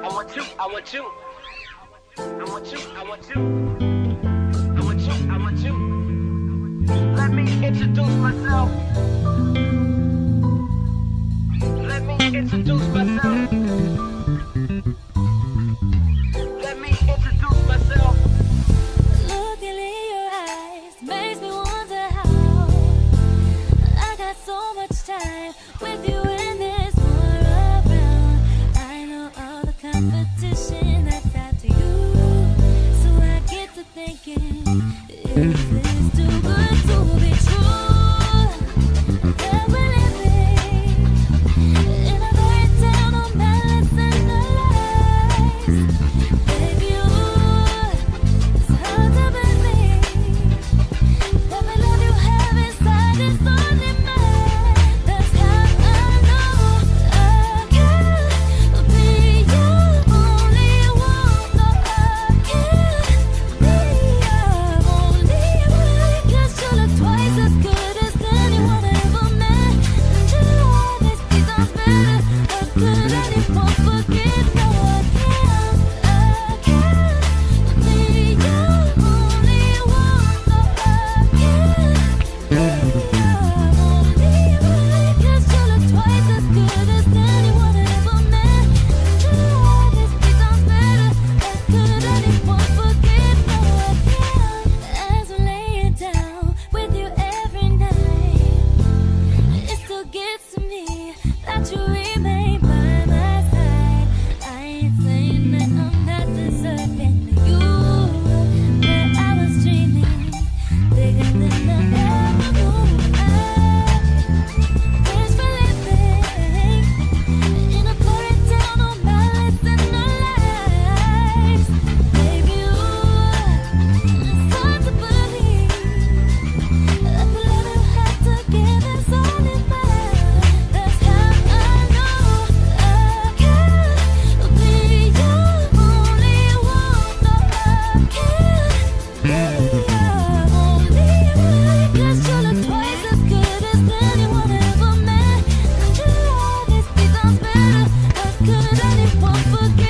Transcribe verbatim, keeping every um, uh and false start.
want you, I want you. I want you, I want you. I want you, I want you. Let me introduce myself. Let me introduce myself. Let me introduce myself. Looking in your eyes makes me wonder how I got so much time with you in this world around. I know all the competition that's out to you, so I get to thinking, is this too good to be true? That we're living in a very town of malice and lies. Baby, it's hard to believe that the love you have inside is only mine. That's how I know I can't be your only one. No, I can't be your only one. 'Cause you look twice as good as anyone I ever met. And you always be done better. How could anyone forget? No, I can't, I can't be your only one. No, I can't be your only one. 'Cause you look twice as good as anyone I ever met. And you always be done better. How could anyone forget? No, I can't. As I lay it down with you every night, it still gets to me that you remain by my side. I ain't saying that I'm not deserving of you, but I was dreaming bigger than I ever knew. I wish for living in a blurry town of malice and no lies. Baby, it's hard to believe that the love you have to give is only mine. That's how I know I can't be your only one. No, I can't be your only one. 'Cause you look twice as good as anyone I ever met. And you always be done better. How could anyone forget?